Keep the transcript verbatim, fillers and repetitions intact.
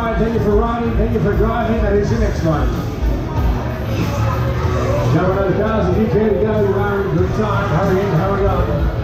ride, thank you for riding, thank you for driving. That is your next one. Gentlemen of the cars, if you care to go, you are in good time. Hurry in, hurry on.